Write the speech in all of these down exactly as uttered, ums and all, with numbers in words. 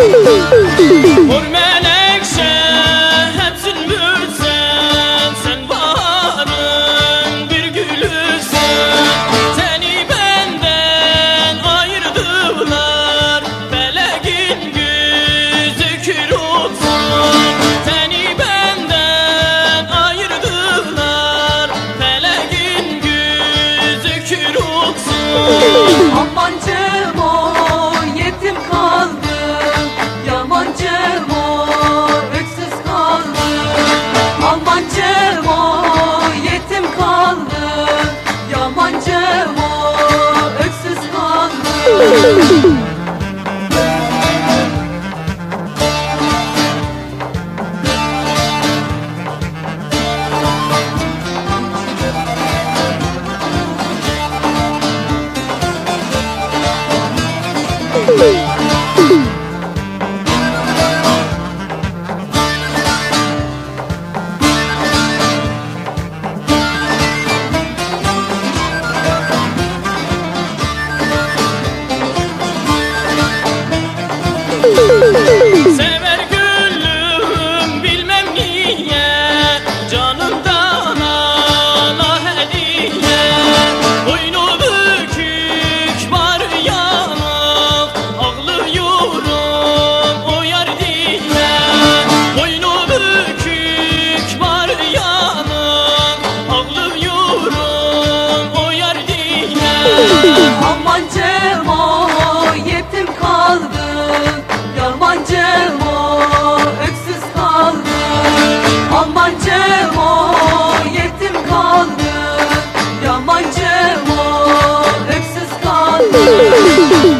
Mor menekşe hep zülmüsen, sen baharın bir gülüsün. Seni benden ayırdılar, feleğin gözü kül olsun. Seni benden ayırdılar, feleğin gözü kül olsun. Amancım o yetim kaldım, yamancım o öksüz kaldım. Amancım o yetim kaldım, yamancım o öksüz kaldım. Sever gülüm bilmem niye, canımdan ala hediye. Boynu bükük var yanık, ağlıyorum o yar diye. Boynu bükük var yanık, ağlıyorum o yar diye. Amancım o yetim kaldım, yamancım o öksüz kaldım. Amancım o yetim kaldım, yamancım o öksüz kaldım.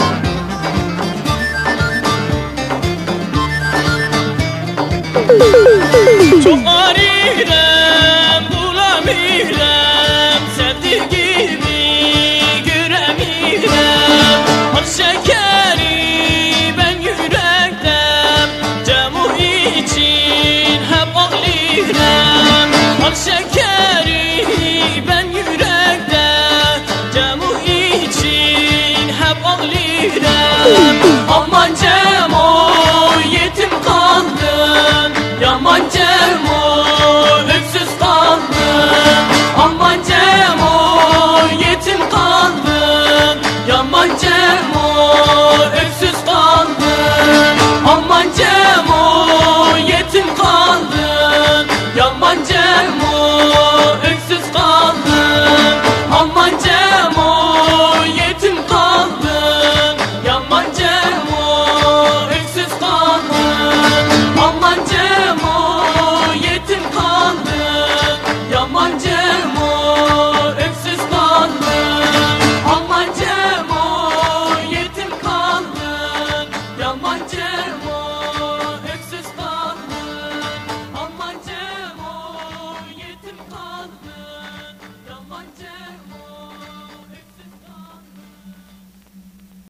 Thank you.